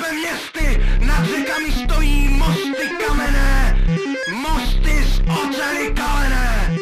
jsme městy, nad řekami stojí mosty kamenné, mosty z oceli kalené.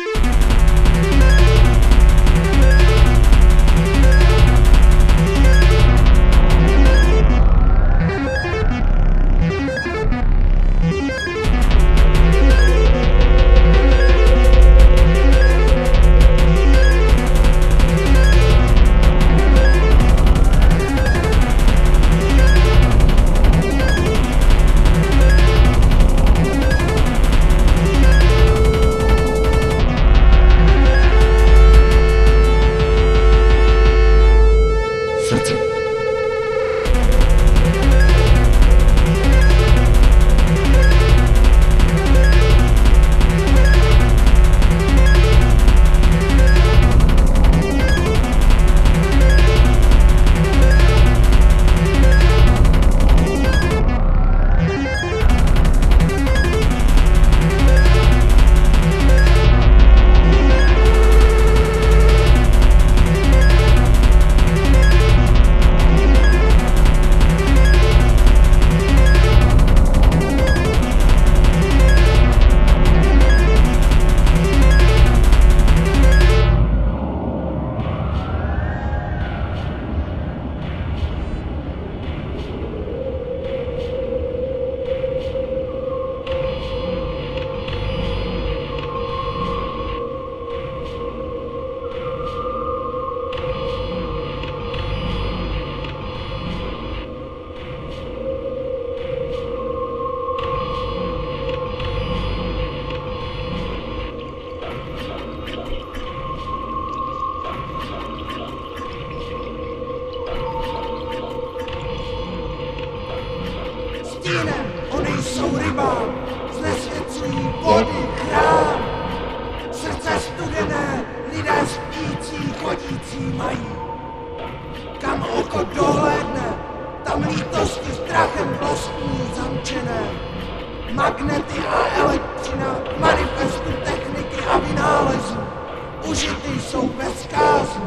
Stínem, oni jsou rybám, znesvěcují vody, chrám. Srdce studené, lidé spící, chodící mají. Kam oko dohlédne, tam lítosti strachem vlastní zamčené. Magnety a elektřina, manifestu techniky a vynálezů, užity jsou bez zkázu.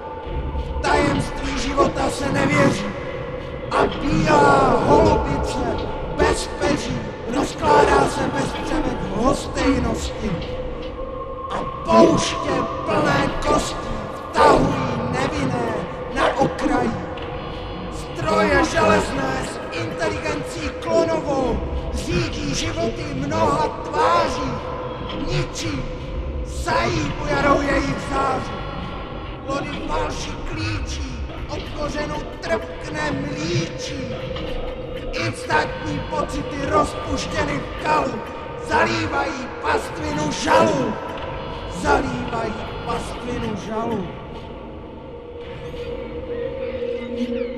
Tajemství života se nevěří a bílá holubice bez peří rozkládá se bez přemet v hostejnosti. A pouště plné kostí vtahují nevinné na okraji. Stroje železné s inteligencí klonovou řídí životy mnoha tváří, ničí, sají pojarou jejich záři. Plody falši klíčí, od kořenu trpkne mlíčí. Instantní pocity rozpuštěny v kalu zalívají pastvinu žalu. Zalívají pastvinu žalu.